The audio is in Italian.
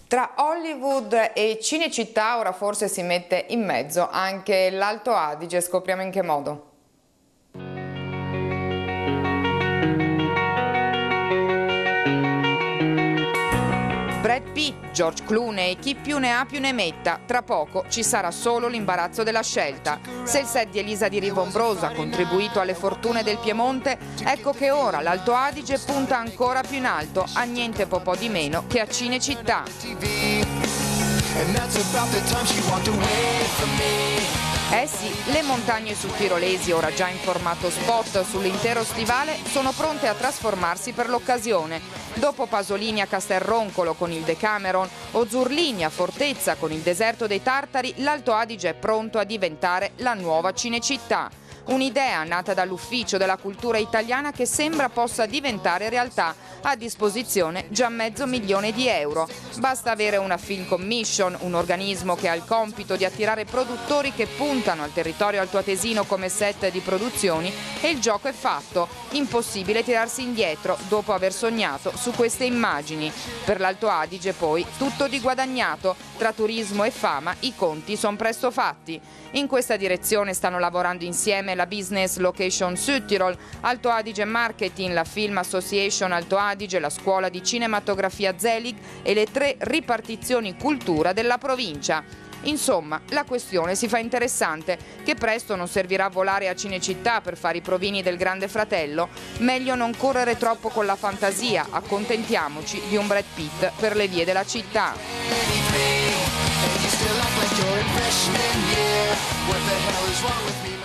Tra Hollywood e Cinecittà ora forse si mette in mezzo anche l'Alto Adige, scopriamo in che modo. Brad Pitt, George Clooney, chi più ne ha più ne metta, tra poco ci sarà solo l'imbarazzo della scelta. Se il set di Elisa di Rivombrosa ha contribuito alle fortune del Piemonte, ecco che ora l'Alto Adige punta ancora più in alto, a niente po' di meno che a Cinecittà. Eh sì, le montagne sudtirolesi, ora già in formato spot sull'intero stivale, sono pronte a trasformarsi per l'occasione. Dopo Pasolini a Castelroncolo con il Decameron o Zurlini a Fortezza con il deserto dei Tartari, l'Alto Adige è pronto a diventare la nuova Cinecittà. Un'idea nata dall'Ufficio della Cultura Italiana che sembra possa diventare realtà, a disposizione già €500.000. Basta avere una Film Commission, un organismo che ha il compito di attirare produttori che puntano al territorio altoatesino come set di produzioni e il gioco è fatto. Impossibile tirarsi indietro dopo aver sognato su queste immagini. Per l'Alto Adige poi tutto di guadagnato, tra turismo e fama i conti sono presto fatti. In questa direzione stanno lavorando insieme la Business Location Südtirol, Alto Adige Marketing, la Film Association Alto Adige, la Scuola di Cinematografia Zelig e le 3 ripartizioni cultura della provincia. Insomma, la questione si fa interessante, che presto non servirà volare a Cinecittà per fare i provini del Grande Fratello. Meglio non correre troppo con la fantasia, accontentiamoci di un Brad Pitt per le vie della città. Still act like you're in freshman year. What the hell is wrong with me?